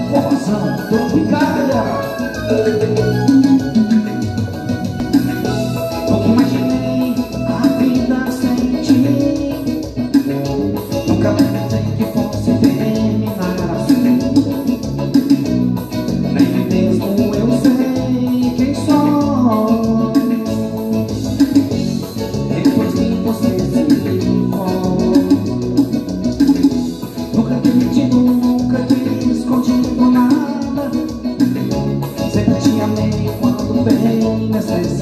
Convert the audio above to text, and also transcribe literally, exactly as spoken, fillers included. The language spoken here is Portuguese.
Formação tropical. Nunca imaginei a vida sem ti. Nunca pensei que fosse terminar assim. Nem mesmo eu sei quem sou. Depois que você se foi, nunca te menti, nunca te escondi nada. Sempre te amei quando bem necessário.